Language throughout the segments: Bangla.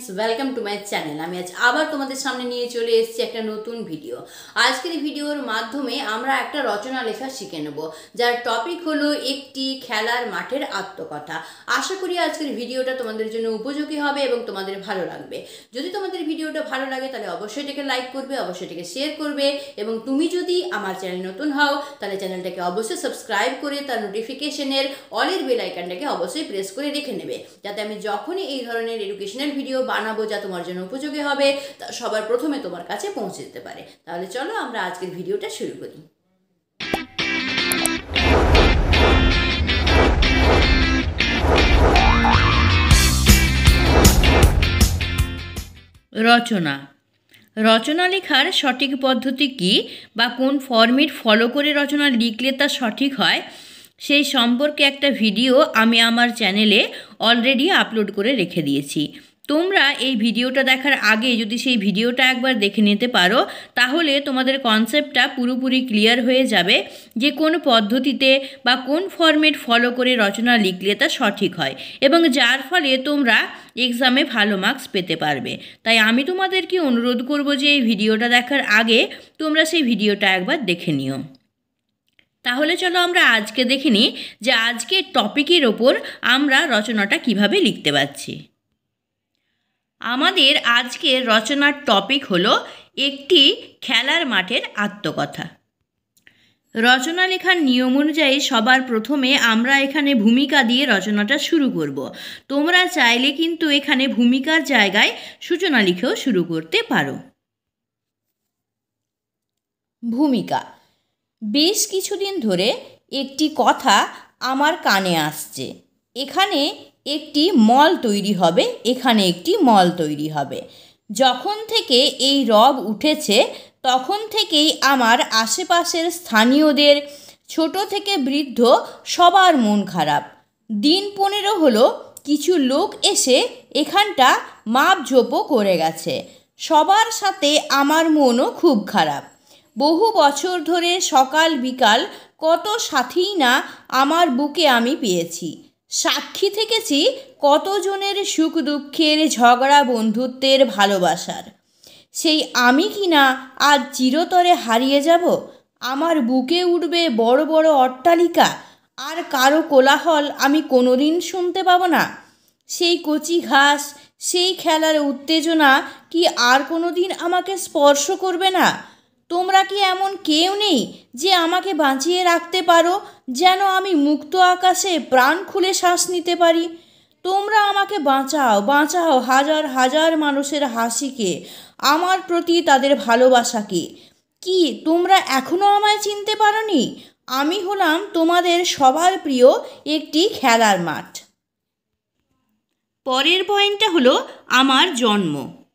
Welcome to my channel. আমি আজ আবার তোমাদের সামনে নিয়ে চলে এসেছি একটা নতুন ভিডিও। আজকের এই ভিডিওর মাধ্যমে আমরা একটা রচনা লেখা শিখে নেব, যার টপিক হলো একটি খেলার মাঠের আত্মকথা। আশা করি আজকের ভিডিওটা তোমাদের জন্য উপযোগী হবে এবং তোমাদের ভালো লাগবে। যদি তোমাদের ভিডিওটা ভালো লাগে তাহলে অবশ্যই এটাকে লাইক করবে, অবশ্যই এটাকে শেয়ার করবে এবং তুমি যদি আমার চ্যানেল নতুন হও তাহলে চ্যানেলটাকে অবশ্যই সাবস্ক্রাইব করে তার নোটিফিকেশনের অলের বেল আইকনটাকে অবশ্যই প্রেস করে রেখে নেবে, যাতে আমি যখনই এই ধরনের এডুকেশনাল ভিডিও বানাবো যা তোমার জন্য উপযোগী হবে তা সবার প্রথমে তোমার কাছে পৌঁছে যেতে পারে। তাহলে চলো আমরা আজকের ভিডিওটা শুরু করি। রচনা রচনা লেখার সঠিক পদ্ধতি কী বা কোন ফরম্যাট ফলো করে রচনা লিখলে তা সঠিক হয় সেই সম্পর্কে একটা ভিডিও আমি আমার চ্যানেলে অলরেডি আপলোড করে রেখে দিয়েছি। তোমরা এই ভিডিওটা দেখার আগে যদি সেই ভিডিওটা একবার দেখে নিতে পারো তাহলে তোমাদের কনসেপ্টটা পুরোপুরি ক্লিয়ার হয়ে যাবে যে কোন পদ্ধতিতে বা কোন ফরম্যাট ফলো করে রচনা লিখলে তা সঠিক হয় এবং যার ফলে তোমরা এক্সামে ভালো মার্কস পেতে পারবে। তাই আমি তোমাদেরকে অনুরোধ করব যে এই ভিডিওটা দেখার আগে তোমরা সেই ভিডিওটা একবার দেখে নিও। তাহলে চলো আমরা আজকে দেখে নিই যে আজকের টপিকের ওপর আমরা রচনাটা কিভাবে লিখতে পারছি। আমাদের আজকের রচনার টপিক হলো একটি খেলার মাঠের আত্মকথা। রচনা লেখার নিয়ম অনুযায়ী সবার প্রথমে আমরা এখানে ভূমিকা দিয়ে রচনাটা শুরু করব। তোমরা চাইলে কিন্তু এখানে ভূমিকার জায়গায় সূচনা লিখেও শুরু করতে পারো। ভূমিকা। বেশ কিছুদিন ধরে একটি কথা আমার কানে আসছে, এখানে একটি মল তৈরি হবে, এখানে একটি মল তৈরি হবে। যখন থেকে এই রব উঠেছে তখন থেকেই আমার আশেপাশের স্থানীয়দের ছোট থেকে বৃদ্ধ সবার মন খারাপ। দিন 15 হলো কিছু লোক এসে এখানটা মাপঝোপও করে গেছে। সবার সাথে আমার মনও খুব খারাপ। বহু বছর ধরে সকাল বিকাল কত সাথীই না আমার বুকে আমি পেয়েছি। সাক্ষী থেকেছি কতজনের সুখ দুঃখের, ঝগড়া বন্ধুত্বের, ভালোবাসার। সেই আমি কি না আজ চিরতরে হারিয়ে যাব? আমার বুকে উঠবে বড় বড় অট্টালিকা, আর কারো কোলাহল আমি কোনোদিন শুনতে পাবো না। সেই কচি ঘাস, সেই খেলার উত্তেজনা কি আর কোনো দিন আমাকে স্পর্শ করবে না? তোমরা কি এমন কেউ নেই যে আমাকে বাঁচিয়ে রাখতে পারো, যেন আমি মুক্ত আকাশে প্রাণ খুলে শ্বাস নিতে পারি? তোমরা আমাকে বাঁচাও, বাঁচাও হাজার হাজার মানুষের হাসিকে, আমার প্রতি তাদের ভালোবাসাকে। কি তোমরা এখনও আমায় চিনতে পারোনি? আমি হলাম তোমাদের সবার প্রিয় একটি খেলার মাঠ। পরের পয়েন্টটা হলো আমার জন্ম।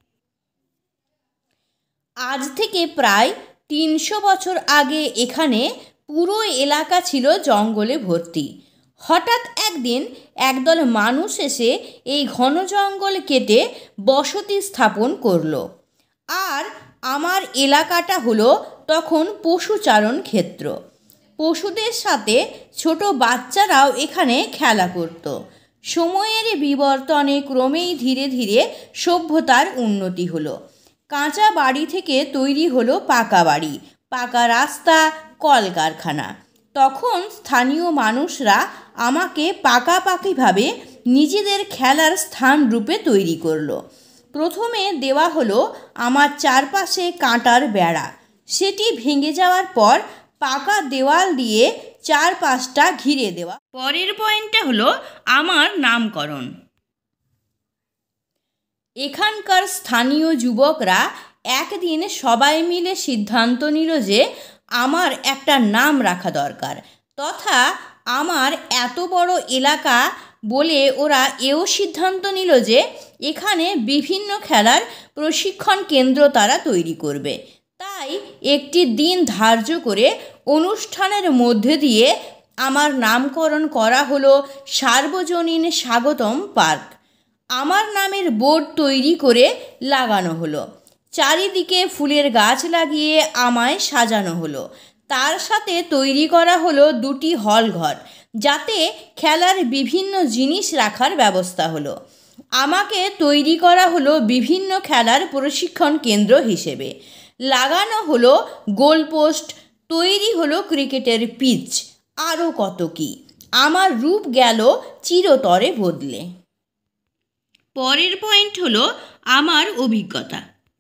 আজ থেকে প্রায় 300 বছর আগে এখানে পুরো এলাকা ছিল জঙ্গলে ভর্তি। হঠাৎ একদিন একদল মানুষ এসে এই ঘন জঙ্গল কেটে বসতি স্থাপন করলো। আর আমার এলাকাটা হলো তখন পশুচারণ ক্ষেত্র। পশুদের সাথে ছোট বাচ্চারাও এখানে খেলা করত। সময়ের বিবর্তনে ক্রমেই ধীরে ধীরে সভ্যতার উন্নতি হলো। কাঁচা বাড়ি থেকে তৈরি হলো পাকা বাড়ি, পাকা রাস্তা, কলকারখানা। তখন স্থানীয় মানুষরা আমাকে পাকাপাকিভাবে নিজেদের খেলার স্থান রূপে তৈরি করলো। প্রথমে দেওয়া হলো আমার চারপাশে কাঁটার বেড়া, সেটি ভেঙে যাওয়ার পর পাকা দেওয়াল দিয়ে চারপাশটা ঘিরে দেওয়া। পরের পয়েন্টটা হলো আমার নামকরণ। এখানকার স্থানীয় যুবকরা একদিন সবাই মিলে সিদ্ধান্ত নিল যে আমার একটা নাম রাখা দরকার, তথা আমার এত বড় এলাকা বলে ওরা এও সিদ্ধান্ত নিল যে এখানে বিভিন্ন খেলার প্রশিক্ষণ কেন্দ্র তারা তৈরি করবে। তাই একটি দিন ধার্য করে অনুষ্ঠানের মধ্যে দিয়ে আমার নামকরণ করা হলো সার্বজনীন স্বাগতম পার্ক। আমার নামের বোর্ড তৈরি করে লাগানো হলো। চারিদিকে ফুলের গাছ লাগিয়ে আমায় সাজানো হলো। তার সাথে তৈরি করা হলো 2টি হল ঘর, যাতে খেলার বিভিন্ন জিনিস রাখার ব্যবস্থা হলো। আমাকে তৈরি করা হলো বিভিন্ন খেলার প্রশিক্ষণ কেন্দ্র হিসেবে। লাগানো হলো গোলপোস্ট, তৈরি হলো ক্রিকেটের পিচ, আরও কত কী। আমার রূপ গেল চিরতরে বদলে। পরের পয়েন্ট হলো আমার অভিজ্ঞতা।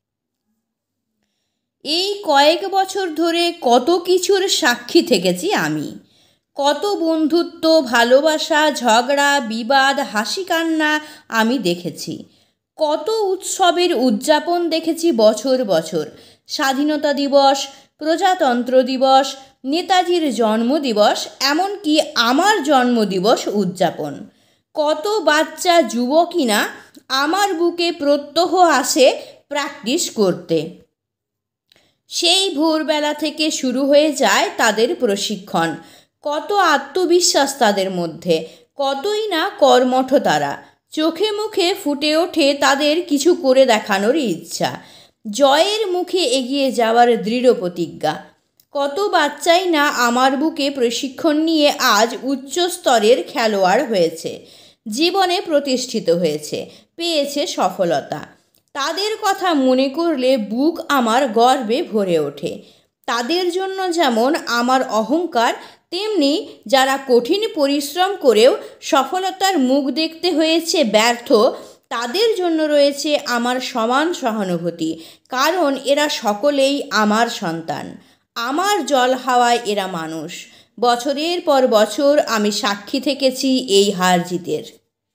এই কয়েক বছর ধরে কত কিছুর সাক্ষী থেকেছি আমি। কত বন্ধুত্ব, ভালোবাসা, ঝগড়া, বিবাদ, হাসি কান্না আমি দেখেছি। কত উৎসবের উদযাপন দেখেছি বছর বছর। স্বাধীনতা দিবস, প্রজাতন্ত্র দিবস, নেতাজির জন্মদিবস, এমনকি আমার জন্মদিবস উদযাপন। কত বাচ্চা যুবকই না আমার বুকে প্রত্যহ আসে প্র্যাকটিস করতে। সেই ভোরবেলা থেকে শুরু হয়ে যায় তাদের প্রশিক্ষণ। কত আত্মবিশ্বাস তাদের মধ্যে, কতই না কর্মঠ তারা। চোখে মুখে ফুটে ওঠে তাদের কিছু করে দেখানোর ইচ্ছা, জয়ের মুখে এগিয়ে যাওয়ার দৃঢ় প্রতিজ্ঞা। কত বাচ্চাই না আমার বুকে প্রশিক্ষণ নিয়ে আজ উচ্চ স্তরের খেলোয়াড় হয়েছে, জীবনে প্রতিষ্ঠিত হয়েছে, পেয়েছে সফলতা। তাদের কথা মনে করলে বুক আমার গর্বে ভরে ওঠে। তাদের জন্য যেমন আমার অহংকার, তেমনি যারা কঠিন পরিশ্রম করেও সফলতার মুখ দেখতে হয়েছে ব্যর্থ, তাদের জন্য রয়েছে আমার সমান সহানুভূতি। কারণ এরা সকলেই আমার সন্তান, আমার জল হাওয়ায় এরা মানুষ। বছরের পর বছর আমি সাক্ষী থেকেছি এই হার জিতের।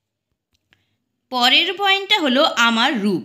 পরের পয়েন্টটা হলো আমার রূপ।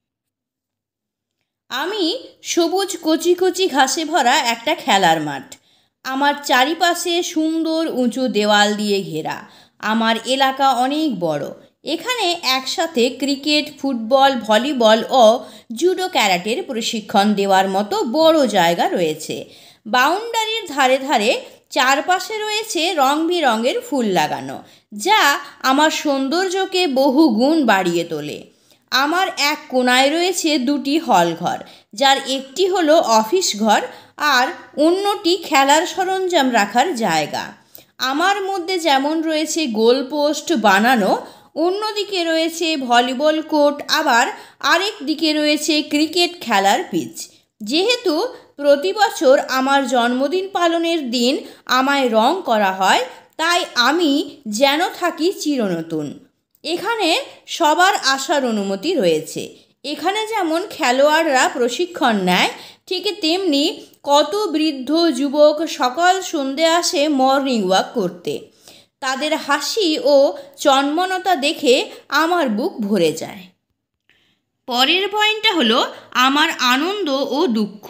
আমি সবুজ কচি কচি ঘাসে ভরা একটা খেলার মাঠ। আমার চারিপাশে সুন্দর উঁচু দেওয়াল দিয়ে ঘেরা। আমার এলাকা অনেক বড়। এখানে একসাথে ক্রিকেট, ফুটবল, ভলিবল ও জুডো, ক্যারাটের প্রশিক্ষণ দেওয়ার মতো বড় জায়গা রয়েছে। বাউন্ডারির ধারে ধারে চারপাশে রয়েছে রং বেরঙের ফুল লাগানো, যা আমার সৌন্দর্যকে বহু গুণ বাড়িয়ে তোলে। আমার এক কোণায় রয়েছে দুটি হল ঘর, যার একটি হলো অফিস ঘর আর অন্যটি খেলার সরঞ্জাম রাখার জায়গা। আমার মধ্যে যেমন রয়েছে গোলপোস্ট বানানো, অন্যদিকে রয়েছে ভলিবল কোর্ট, আবার আরেক দিকে রয়েছে ক্রিকেট খেলার পিচ। যেহেতু প্রতি বছর আমার জন্মদিন পালনের দিন আমায় রং করা হয়, তাই আমি যেন থাকি চিরনতুন। এখানে সবার আসার অনুমতি রয়েছে। এখানে যেমন খেলোয়াড়রা প্রশিক্ষণ নেয়, ঠিক তেমনি কত বৃদ্ধ যুবক সকাল সন্ধে আসে মর্নিং ওয়াক করতে। তাদের হাসি ও চন্মনতা দেখে আমার বুক ভরে যায়। পরের পয়েন্টটা হলো আমার আনন্দ ও দুঃখ।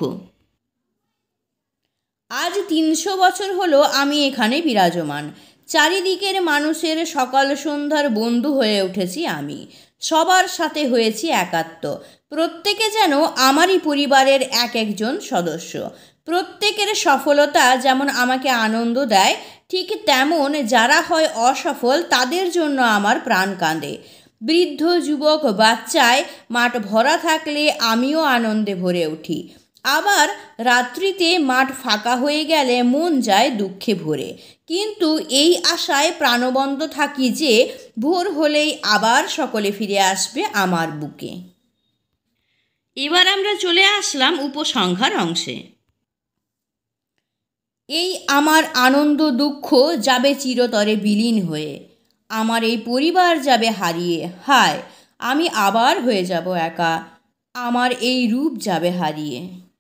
আজ 300 বছর হলো আমি এখানে বিরাজমান। চারিদিকের মানুষের সকাল সন্ধ্যার বন্ধু হয়ে উঠেছি আমি। সবার সাথে হয়েছি একাত্ম। প্রত্যেকে যেন আমারই পরিবারের এক একজন সদস্য। প্রত্যেকের সফলতা যেমন আমাকে আনন্দ দেয়, ঠিক তেমন যারা হয় অসফল তাদের জন্য আমার প্রাণ কাঁদে। বৃদ্ধ, যুবক, বাচ্চায় মাঠ ভরা থাকলে আমিও আনন্দে ভরে উঠি। আবার রাত্রিতে মাঠ ফাঁকা হয়ে গেলে মন যায় দুঃখে ভরে। কিন্তু এই আশায় প্রাণবন্ত থাকি যে ভোর হলেই আবার সকলে ফিরে আসবে আমার বুকে। এবার আমরা চলে আসলাম উপসংহার অংশে। এই আমার আনন্দ দুঃখ যাবে চিরতরে বিলীন হয়ে। আমার এই পরিবার যাবে হারিয়ে। হায়, আমি আবার হয়ে যাব একা। আমার এই রূপ যাবে হারিয়ে।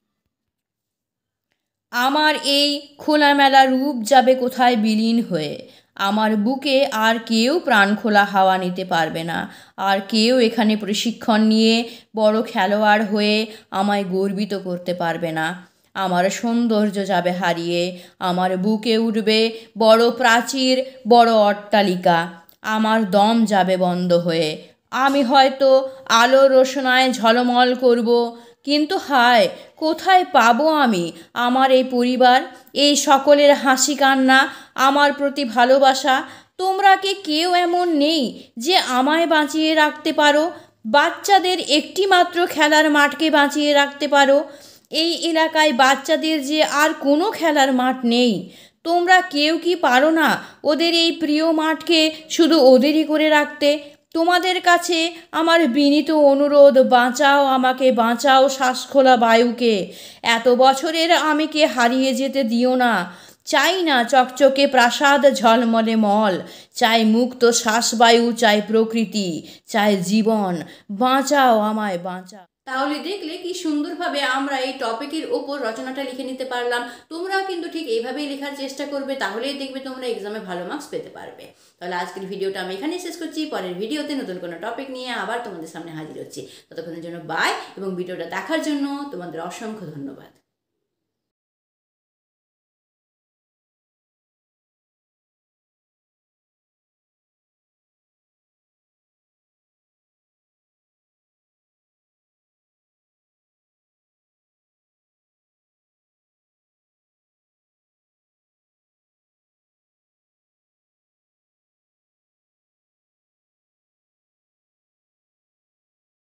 আমার এই খোলামেলা রূপ যাবে কোথায় বিলীন হয়ে। আমার বুকে আর কেউ প্রাণ খোলা হাওয়া নিতে পারবে না। আর কেউ এখানে প্রশিক্ষণ নিয়ে বড় খেলোয়াড় হয়ে আমায় গর্বিত করতে পারবে না। আমার সৌন্দর্য যাবে হারিয়ে। আমার বুকে উঠবে বড় প্রাচীর, বড় অট্টালিকা। আমার দম যাবে বন্ধ হয়ে। আমি হয়তো আলো রোশনায় ঝলমল করব, কিন্তু হায়, কোথায় পাবো আমি আমার এই পরিবার, এই সকলের হাসি কান্না, আমার প্রতি ভালোবাসা? তোমরা কি কেউ এমন নেই যে আমায় বাঁচিয়ে রাখতে পারো? বাচ্চাদের একটি মাত্র খেলার মাঠকে বাঁচিয়ে রাখতে পারো? এই এলাকায় বাচ্চাদের যে আর কোনো খেলার মাঠ নেই। তোমরা কেউ কি পারো না ওদের এই প্রিয় মাঠকে শুধু ওদেরই করে রাখতে? তোমাদের কাছে আমার বিনীত অনুরোধ, বাঁচাও আমাকে, বাঁচাও শ্বাসখোলা বায়ুকে, এত বছরের আমিকে হারিয়ে যেতে দিও না। চাই না চকচকে প্রাসাদ ঝলমলে মল, চাই মুক্ত শ্বাসবায়ু, চাই প্রকৃতি, চাই জীবন, বাঁচাও আমায়, বাঁচাও। তাহলে দেখলে কি সুন্দরভাবে আমরা এই টপিকের ওপর রচনাটা লিখে নিতে পারলাম। তোমরাও কিন্তু ঠিক এইভাবেই লেখার চেষ্টা করবে, তাহলেই দেখবে তোমরা এক্সামে ভালো মার্কস পেতে পারবে। তাহলে আজকের ভিডিওটা আমি এখানেই শেষ করছি। পরের ভিডিওতে নতুন কোনো টপিক নিয়ে আবার তোমাদের সামনে হাজির হচ্ছি। ততক্ষণের জন্য বাই, এবং ভিডিওটা দেখার জন্য তোমাদের অসংখ্য ধন্যবাদ।